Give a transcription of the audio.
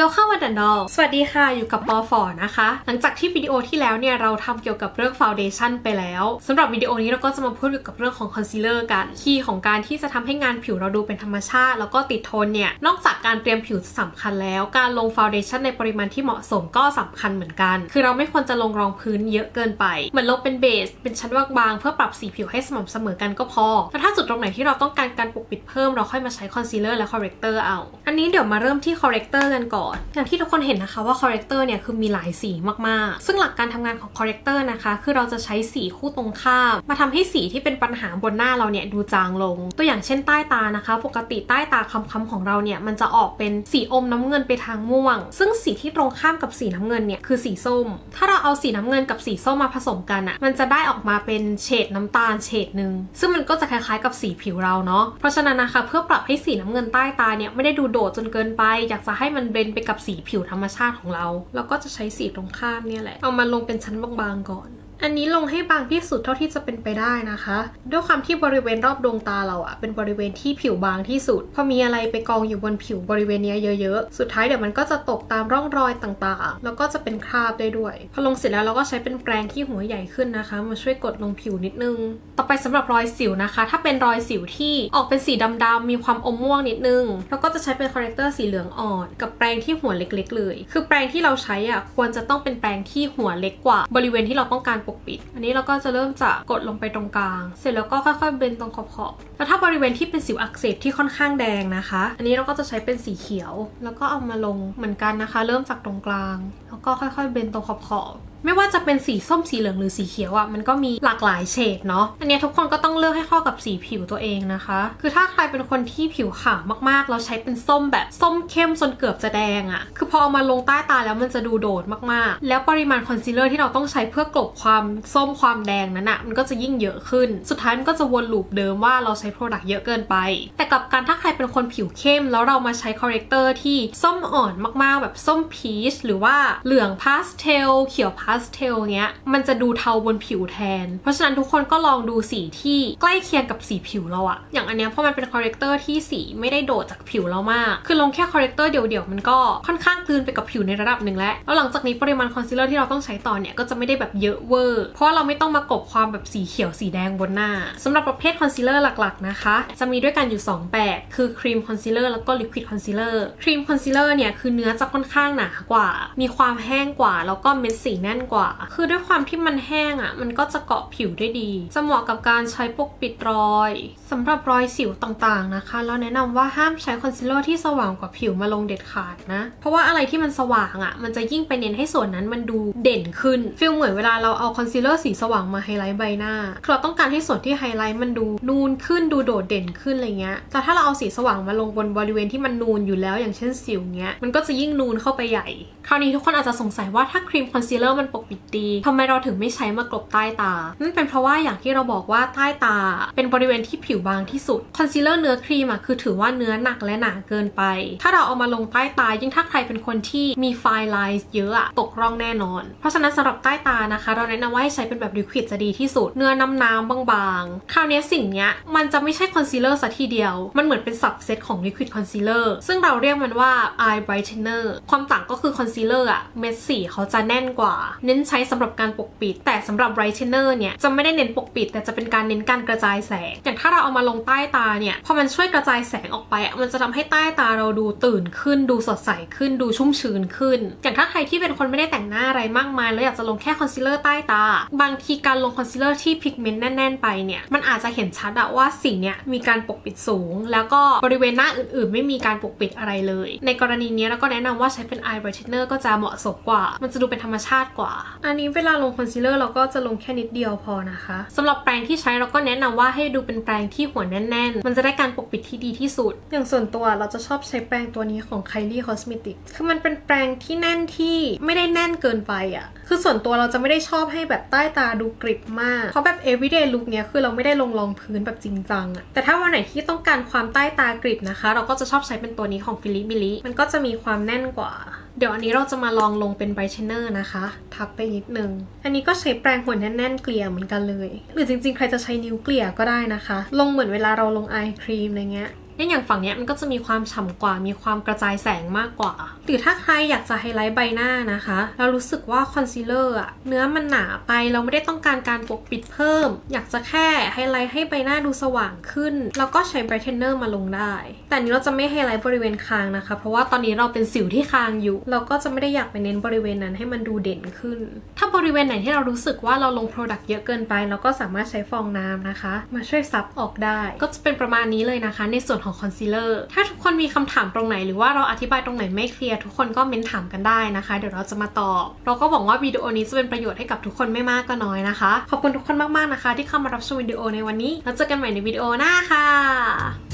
Welcome วันดอลสวัสดีค่ะอยู่กับปอฝอนะคะหลังจากที่วิดีโอที่แล้วเนี่ยเราทำเกี่ยวกับเรื่อง Foundation ไปแล้วสำหรับวิดีโอนี้เราก็จะมาพูดเกี่ยวกับเรื่องของ Concealer กันคีย์ของการที่จะทำให้งานผิวเราดูเป็นธรรมชาติแล้วก็ติดทนเนี่ยนอกจากการเตรียมผิวสำคัญแล้วการลง Foundation ในปริมาณที่เหมาะสมก็สำคัญเหมือนกันคือเราไม่ควรจะลงรองพื้นเยอะเกินไปเหมือนลงเป็นเบสเป็นชั้นบางๆเพื่อปรับสีผิวให้สม่ำเสมอกันก็พอแล้วถ้าจุดตรงไหนที่เราต้องการการปกปิดเพิ่มเราค่อยมาใช้ Concealer และ Corrector เอาอันนี้เดี๋ยวมาเริ่มที่ Corrector กันก่อนอย่างที่ทุกคนเห็นนะคะว่า corrector เนี่ยคือมีหลายสีมากๆซึ่งหลักการทำงานของ corrector นะคะคือเราจะใช้สีคู่ตรงข้ามมาทำให้สีที่เป็นปัญหาบนหน้าเราเนี่ยดูจางลงตัวอย่างเช่นใต้ตานะคะปกติใต้ตาค้ำๆของเราเนี่ยมันจะออกเป็นสีอมน้ำเงินไปทางม่วงซึ่งสีที่ตรงข้ามกับสีน้ำเงินเนี่ยคือสีส้มถ้าเราเอาสีน้ำเงินกับสีส้มมาผสมกันอ่ะมันจะได้ออกมาเป็นเฉดน้ำตาลเฉดนึงซึ่งมันก็จะคล้ายๆกับสีผิวเราเนาะเพราะฉะนั้นนะคะเพื่อปรับให้สีน้ำเงินใต้ตาเนี่ยไม่ได้ดูโดดจนเกินไปอยากจะให้มันเบลนด์ไปกับสีผิวธรรมชาติของเราก็จะใช้สีตรงข้ามเนี่ยแหละเอามาลงเป็นชั้นบางๆก่อนอันนี้ลงให้บางที่สุดเท่าที่จะเป็นไปได้นะคะด้วยความที่บริเวณรอบดวงตาเราอะเป็นบริเวณที่ผิวบางที่สุดพอมีอะไรไปกองอยู่บนผิวบริเวณนี้เยอะๆสุดท้ายเดี๋ยวมันก็จะตกตามร่องรอยต่างๆแล้วก็จะเป็นคราบได้ด้วยพอลงเสร็จแล้วเราก็ใช้เป็นแปรงที่หัวใหญ่ขึ้นนะคะมาช่วยกดลงผิวนิดนึงต่อไปสำหรับรอยสิวนะคะถ้าเป็นรอยสิวที่ออกเป็นสีดำๆมีความอมม่วงนิดนึงเราก็จะใช้เป็นคอร์เรคเตอร์สีเหลืองอ่อนกับแปรงที่หัวเล็กๆเลยคือแปรงที่เราใช้อะควรจะต้องเป็นแปรงที่หัวเล็กกว่าบริเวณที่เราต้องการปกปิดอันนี้เราก็จะเริ่มจากกดลงไปตรงกลางเสร็จแล้วก็ค่อยๆเบนตรงขอบๆแล้วถ้าบริเวณที่เป็นสิวอักเสบที่ค่อนข้างแดงนะคะอันนี้เราก็จะใช้เป็นสีเขียวแล้วก็เอามาลงเหมือนกันนะคะเริ่มจากตรงกลางแล้วก็ค่อยๆเบนตรงขอบๆไม่ว่าจะเป็นสีส้มสีเหลืองหรือสีเขียวอ่ะมันก็มีหลากหลายเฉดเนาะอันนี้ทุกคนก็ต้องเลือกให้เข้ากับสีผิวตัวเองนะคะคือถ้าใครเป็นคนที่ผิวขาวมากๆเราใช้เป็นส้มแบบส้มเข้มจนเกือบจะแดงอ่ะคือพอเอามาลงใต้ตาแล้วมันจะดูโดดมากๆแล้วปริมาณคอนซีลเลอร์ที่เราต้องใช้เพื่อกลบความส้มความแดงนั้นอ่ะมันก็จะยิ่งเยอะขึ้นสุดท้ายมันก็จะวนลูปเดิมว่าเราใช้โปรดักต์เยอะเกินไปแต่กับการถ้าใครเป็นคนผิวเข้มแล้วเรามาใช้คอร์เรคเตอร์ที่ส้มอ่อนมากๆแบบส้มพีชหรือว่าเหลืองพาสเทลเขียวพาสเทลเงี้ยมันจะดูเทาบนผิวแทนเพราะฉะนั้นทุกคนก็ลองดูสีที่ใกล้เคียงกับสีผิวเราอะอย่างอันเนี้ยเพราะมันเป็นคอร์เรคเตอร์ที่สีไม่ได้โดดจากผิวเรามากคือลงแค่คอร์เรคเตอร์เดี่ยวๆมันก็ค่อนข้างกลืนไปกับผิวในระดับหนึ่งแล้วหลังจากนี้ปริมาณคอนซีลเลอร์ที่เราต้องใช้ต่อเนี่ยก็จะไม่ได้แบบเยอะเวอร์เพราะเราไม่ต้องมากบความแบบสีเขียวสีแดงบนหน้าสำหรับประเภทคอนซีลเลอร์หลักๆนะคะจะมีด้วยกันอยู่2แบบคือครีมคอนซีลเลอร์แล้วก็ลิควิดคอนซีลเลอร์ครีมคอนซีลเลอร์เนี่ยคือเนื้อจะค่อนข้างหนากว่ามีความแห้งกว่าแล้วก็เม็ดสีแน่นกว่าคือด้วยความที่มันแห้งอ่ะมันก็จะเกาะผิวได้ดีจะเหมาะกับการใช้ปกปิดรอยสำหรับรอยสิวต่างๆนะคะเราแนะนำว่าห้ามใช้คอนซีลเลอร์ที่สว่างกว่าผิวมาลงเด็ดขาดนะเพราะว่าอะไรที่มันสว่างอ่ะมันจะยิ่งไปเน้นให้ส่วนนั้นมันดูเด่นขึ้นฟีลเหมือนเวลาเราเอาคอนซีลเลอร์สีสว่างมาไฮไลท์ใบหน้าเราต้องการให้ส่วนที่ไฮไลท์มันดูนูนขึ้นดูโดดเด่นขึ้นอะไรเงี้ยแต่ถ้าเราเอาสีสว่างมาลงบนบริเวณที่มันนูนอยู่แล้วอย่างเช่นสิวเงี้ยมันก็จะยิ่งนูนเข้าไปใหญ่คราวนี้ทุกคนอาจจะสงสัยว่าถ้าครีมคอนซีลเลอร์มันปกปิดดีทำไมเราถึงไม่ใช้มากลบใต้ตานั่นเป็นเพราะว่าอย่างที่เราบอกว่าใต้ตาเป็นบริเวณที่ผิวบางที่สุดคอนซีลเลอร์เนื้อครีมอะคือถือว่าเนื้อหนักและหนาเกินไปถ้าเราเอามาลงใต้ตายิ่งถ้าใครเป็นคนที่มีไฟไลน์เยอะอะตกร่องแน่นอนเพราะฉะนั้นสำหรับใต้ตานะคะเราแนะนำว่าให้ใช้เป็นแบบลิควิดจะดีที่สุดเนื้อน้ำบางๆคราวนี้สิ่งเนี้ยมันจะไม่ใช่คอนซีลเลอร์ซะทีเดียวมันเหมือนเป็นซับเซตของลิควิดคอนซีลเลอร์ซึ่งเราเรียกมันว่า eye brightener ความต่างก็คือคอนซีลเลอร์อะเม็ดสีเขาจะแน่นกว่าเน้นใช้สำหรับการปกปิดแต่สำหรับ brightener เนี่ยจะไม่ได้เน้นปกปิดแต่จะเป็นการเน้นการกระจายแสงอย่างถ้าเราเอามาลงใต้ตาเนี่ยพอมันช่วยกระจายแสงออกไปมันจะทำให้ใต้ตาเราดูตื่นขึ้นดูสดใสขึ้นดูชุ่มชื้นขึ้นอย่างถ้าใครที่เป็นคนไม่ได้แต่งหน้าอะไรมากมายแล้วอยากจะลงแค่คอนซีลเลอร์ใต้ตาบางทีการลงคอนซีลเลอร์ที่พิกเมนต์แน่นๆไปเนี่ยมันอาจจะเห็นชัดว่าสิ่งเนี้ยมีการปกปิดสูงแล้วก็บริเวณหน้าอื่นๆไม่มีการปกปิดอะไรเลยในกรณีนี้เราก็แนะนำว่าใช้เป็น eye brightener ก็จะเหมาะสมกว่ามันจะดูเป็นธรรมชาติกว่าอันนี้เวลาลงคอนซีลเลอร์เราก็จะลงแค่นิดเดียวพอนะคะสำหรับแปรงที่ใช้เราก็แนะนำว่าให้ดูเป็นแปรงที่หัวแน่นๆมันจะได้การปกปิดที่ดีที่สุดอย่างส่วนตัวเราจะชอบใช้แปรงตัวนี้ของ Kylie Cosmetics คือมันเป็นแปรงที่แน่นที่ไม่ได้แน่นเกินไปอ่ะคือส่วนตัวเราจะไม่ได้ชอบให้แบบใต้ตาดูกริบมากเพราะแบบ everyday look เนี้ยคือเราไม่ได้ลงรองพื้นแบบจริงจังอ่ะแต่ถ้าวันไหนที่ต้องการความใต้ตากริบนะคะเราก็จะชอบใช้เป็นตัวนี้ของ Philip Millie มันก็จะมีความแน่นกว่าเดี๋ยวอันนี้เราจะมาลองลงเป็น brightener นะคะทับไปนิดนึงอันนี้ก็ใช้แปรงหัวแน่นๆเกลี่ยเหมือนกันเลยหรือจริงๆใครจะใช้นิ้วเกลี่ยก็ได้นะคะลงเหมือนเวลาเราลงไอครีมอะไรเงี้ยอย่างฝั่งเนี้ยมันก็จะมีความฉ่ำกว่ามีความกระจายแสงมากกว่าหรือถ้าใครอยากจะไฮไลท์ใบหน้านะคะเรารู้สึกว่าคอนซีลเลอร์เนื้อมันหนาไปเราไม่ได้ต้องการการปกปิดเพิ่มอยากจะแค่ไฮไลท์ให้ใบหน้าดูสว่างขึ้นแล้วก็ใช้ไบรท์เทนเนอร์มาลงได้แต่นี้เราจะไม่ไฮไลท์บริเวณคางนะคะเพราะว่าตอนนี้เราเป็นสิวที่คางอยู่เราก็จะไม่ได้อยากไปเน้นบริเวณนั้นให้มันดูเด่นขึ้นถ้าบริเวณไหนที่เรารู้สึกว่าเราลงโปรดักต์เยอะเกินไปเราก็สามารถใช้ฟองน้ำนะคะมาช่วยซับออกได้ก็จะเป็นประมาณนี้เลยนะคะในส่วนของคอนซีลเลอร์ถ้าทุกคนมีคำถามตรงไหนหรือว่าเราอธิบายตรงไหนไม่เคลียร์ทุกคนก็เม้นถามกันได้นะคะเดี๋ยวเราจะมาตอบเราก็หวังว่าวิดีโอนี้จะเป็นประโยชน์ให้กับทุกคนไม่มากก็น้อยนะคะขอบคุณทุกคนมากๆนะคะที่เข้ามารับชมวิดีโอในวันนี้แล้วเจอกันใหม่ในวิดีโอหน้าค่ะ